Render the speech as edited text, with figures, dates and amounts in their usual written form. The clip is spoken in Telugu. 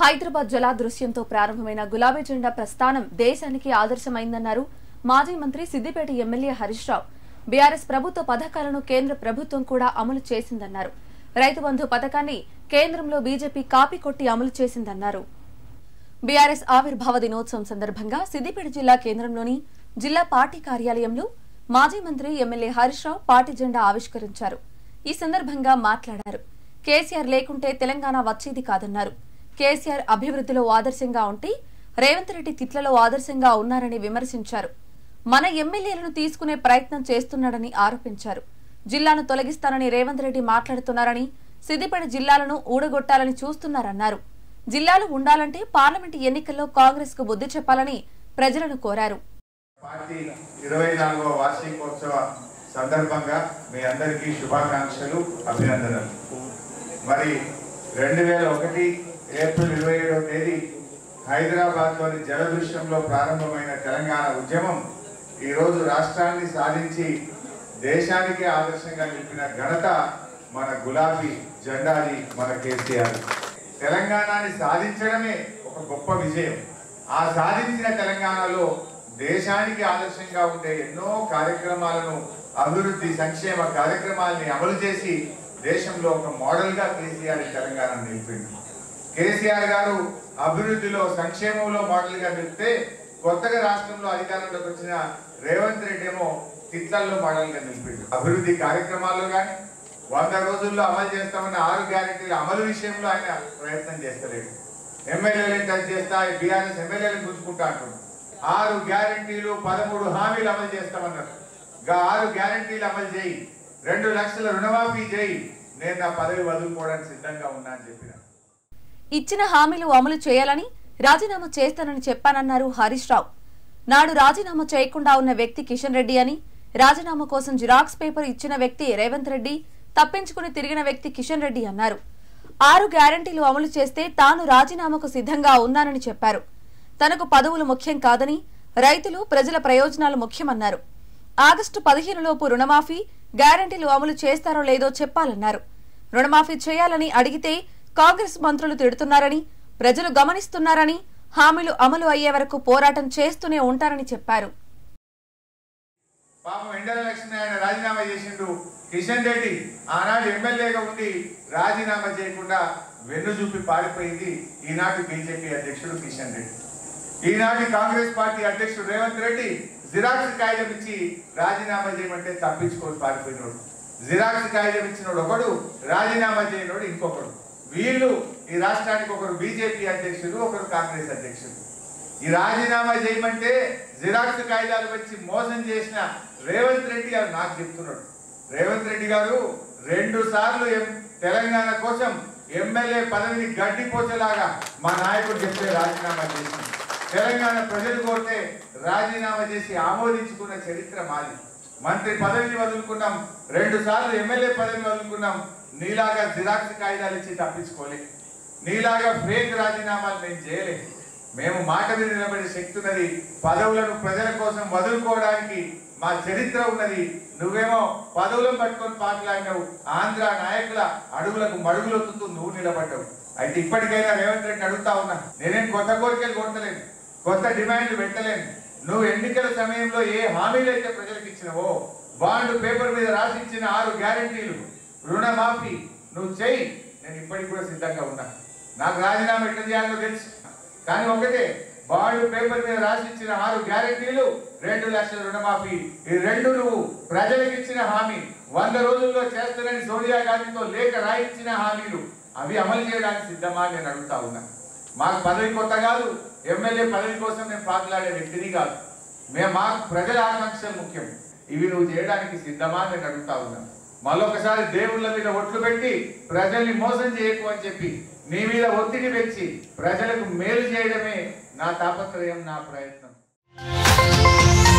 హైదరాబాద్ జలాదృశ్యంతో ప్రారంభమైన గులాబీ జెండా ప్రస్థానం దేశానికి ఆదర్శమైందన్నారు మాజీ మంత్రి సిద్దిపేట ఎమ్మెల్యే హరీష్ రావు. బీఆర్ఎస్ ప్రభుత్వ పథకాలను కేంద్ర ప్రభుత్వం కూడా అమలు చేసిందన్నారు. రైతు బంధు పథకాన్ని కేంద్రంలో బీజేపీ కాపీ కొట్టి అమలు చేసిందన్నారు. బీఆర్ఎస్ ఆవిర్భావ దినోత్సవం సందర్భంగా సిద్దిపేట జిల్లా కేంద్రంలోని జిల్లా పార్టీ కార్యాలయంలో మాజీ మంత్రి ఎమ్మెల్యే హరీష్ రావు పార్టీ జెండా ఆవిష్కరించారు. ఈ సందర్భంగా మాట్లాడారు. కేసీఆర్ లేకుంటే తెలంగాణ వచ్చేది కాదన్నారు. కేసీఆర్ అభివృద్ధిలో ఆదర్శంగా ఉంటే రేవంత్ రెడ్డి తిట్లలో ఆదర్శంగా ఉన్నారని విమర్శించారు. మన ఎమ్మెల్యేలను తీసుకునే ప్రయత్నం చేస్తున్నాడని ఆరోపించారు. జిల్లాను తొలగిస్తానని రేవంత్ రెడ్డి మాట్లాడుతున్నారని, సిద్దిపేట జిల్లాలను ఊడగొట్టాలని చూస్తున్నారన్నారు. జిల్లాలు ఉండాలంటే పార్లమెంటు ఎన్నికల్లో కాంగ్రెస్ కు బుద్ధి చెప్పాలని ప్రజలను కోరారు. పార్టీ 24వ వార్షికోత్సవ సందర్భంగా మీ అందరికీ శుభాకాంక్షలు, అభినందనలు. మరి 2001 ఏప్రిల్ 27వ తేదీ హైదరాబాద్లోని జలదృశ్యంలో ప్రారంభమైన తెలంగాణ ఉద్యమం ఈరోజు రాష్ట్రాన్ని సాధించి దేశానికి ఆదర్శంగా నిలిపిన ఘనత మన గులాబీ జెండాది, మన కేసీఆర్. తెలంగాణని సాధించడమే ఒక గొప్ప విజయం. ఆ సాధించిన తెలంగాణలో దేశానికి ఆదర్శంగా ఉండే ఎన్నో కార్యక్రమాలను, అభివృద్ధి సంక్షేమ కార్యక్రమాలని అమలు చేసి దేశంలో ఒక మోడల్గా కేసీఆర్ తెలంగాణను నిలిపింది. కేసీఆర్ గారు అభివృద్ధిలో, సంక్షేమంలో మోడల్గా నిలిపితే, కొత్తగా రాష్ట్రంలో అధికారంలోకి వచ్చిన రేవంత్ రెడ్డి ఏమో తిట్లల్లో మోడల్గా నిలిపిండు. అభివృద్ధి కార్యక్రమాల్లో కానీ 100 రోజుల్లో అమలు చేస్తామన్న 6 గ్యారెంటీల అమలు విషయంలో ఆయన ప్రయత్నం చేస్తలేడు. ఎమ్మెల్యేలను టచ్ చేస్తా, బీఆర్ఎస్ ఎమ్మెల్యేలను గుంజుకుంటా అంటున్నారు. 6 గ్యారెంటీలు 13 హామీలు అమలు చేస్తామన్నారు. 6 గ్యారెంటీలు అమలు చేయి, 2 లక్షల రుణమాఫీ చేయి, నేను నా పదవి వదులుకోవడానికి సిద్ధంగా ఉన్నా అని చెప్పిన. ఇచ్చిన హామీలు అమలు చేయాలని, రాజీనామా చేస్తానని చెప్పానన్నారు హరీష్ రావు. నాడు రాజీనామా చేయకుండా ఉన్న వ్యక్తి కిషన్ రెడ్డి అని, రాజీనామా కోసం జిరాక్స్ పేపర్ ఇచ్చిన వ్యక్తి రేవంత్ రెడ్డి, తప్పించుకుని తిరిగిన వ్యక్తి కిషన్ రెడ్డి అన్నారు. 6 గ్యారెంటీలు అమలు చేస్తే తాను రాజీనామాకు సిద్ధంగా ఉన్నానని చెప్పారు. తనకు పదవులు ముఖ్యం కాదని, రైతులు, ప్రజల ప్రయోజనాలు ముఖ్యమన్నారు. ఆగస్టు 15 లోపు రుణమాఫీ, గ్యారెంటీలు అమలు చేస్తారో లేదో చెప్పాలన్నారు. రుణమాఫీ చేయాలని అడిగితే కాంగ్రెస్ మంత్రులు తిడుతున్నారని, ప్రజలు గమనిస్తున్నారని, హామీలు అమలు అయ్యే వరకు పోరాటం చేస్తూనే ఉంటారని చెప్పారు. పాపం ఎండల లక్ష్మి ఆయన రాజీనామా చేసిండు. కిషన్ రెడ్డి ఆనాడు ఎమ్మెల్యేగా ఉండి రాజీనామా చేయకుండా వెన్ను చూపి పారిపోయింది ఈనాటి బీజేపీ అధ్యక్షుడు కిషన్ రెడ్డి. ఈనాటి కాంగ్రెస్ పార్టీ అధ్యక్షుడు రేవంత్ రెడ్డి జిరాక్స్ కాగితం ఇచ్చి రాజీనామా చేయమంటే తప్పించుకొని పారిపోయినోడు. జిరాక్స్ కాగితం ఇచ్చినోడు ఒకడు, రాజీనామా చేయనోడు ఇంకొకడు. వీళ్ళు ఈ రాష్ట్రానికి ఒకరు బీజేపీ అధ్యక్షుడు, ఒకరు కాంగ్రెస్ అధ్యక్షుడు. ఈ రాజీనామా చేయమంటే జిరాక్స్ కాగితాలు వచ్చి మోసం చేసిన రేవంత్ రెడ్డి గారు నాకు చెప్తున్నాడు. రేవంత్ రెడ్డి గారు 2 సార్లు తెలంగాణ కోసం ఎమ్మెల్యే పదవిని గడ్డిపోచేలాగా మా నాయకుడు చెప్తే రాజీనామా చేసి, తెలంగాణ ప్రజలు కోరితే రాజీనామా చేసి ఆమోదించుకున్న చరిత్ర మాది. మంత్రి పదవిని వదులుకున్నాం, 2 సార్లు ఎమ్మెల్యే పదవిని వదులుకున్నాం. నీలాగా జిరాక్స్ కాగితాలు ఇచ్చి తప్పించుకోలే, నీలాగా ఫేక్ రాజీనామాలు మేము చేయలే. మేము మాట మీద నిలబడే శక్తి ఉన్నది. పదవులను ప్రజల కోసం వదులుకోవడానికి మా చరిత్ర ఉన్నది. నువ్వేమో పదవులను పట్టుకొని పాటలాడినావు, ఆంధ్ర నాయకుల అడుగులకు మడుగులొత్తుతూ నువ్వు నిలబడ్డావు. అయితే ఇప్పటికైనా రేవంత్ రెడ్డిని అడుగుతా ఉన్నా, నేనేం కొత్త కోరికలు కొట్టలేను, కొత్త డిమాండ్లు పెట్టలేను. నువ్వు ఎన్నికల సమయంలో ఏ హామీలు అయితే ప్రజలకు ఇచ్చినవో, బాండ్ పేపర్ మీద రాసి ఇచ్చిన 6 గ్యారెంటీలు, రుణమాఫీ నువ్వు చెయ్యి, నేను ఇప్పటికి కూడా సిద్ధంగా ఉన్నా. నాకు రాజీనామా ఎట్లా చేయాలో తెలుసు, కానీ ఒకటే, బాండ్ పేపర్ మీద రాసి ఇచ్చిన 6 గ్యారెంటీలు, 2 లక్షల రుణమాఫీ, ఈ 2 నువ్వు ప్రజలకు ఇచ్చిన హామీ, 100 రోజుల్లో చేస్తానని సోనియా గాంధీతో లేఖ రాయించిన హామీలు, అవి అమలు చేయడానికి సిద్ధమా నేను అడుగుతా ఉన్నా. మాకు పదవి కొత్త కాదు, ఎమ్మెల్యే పదవి కోసం నేను పాకులాడే వ్యక్తిని కాదు. మాకు ప్రజల ఆకాంక్షలు ముఖ్యం. ఇవి నువ్వు చేయడానికి సిద్ధమా నేను అడుగుతా ఉన్నా. మళ్ళొకసారి దేవుళ్ళ మీద ఒట్లు పెట్టి ప్రజల్ని మోసం చేయకు అని చెప్పి నీ మీద ఒత్తిడి పెంచి ప్రజలకు మేలు చేయడమే నా తాపత్రయం, నా ప్రయత్నం.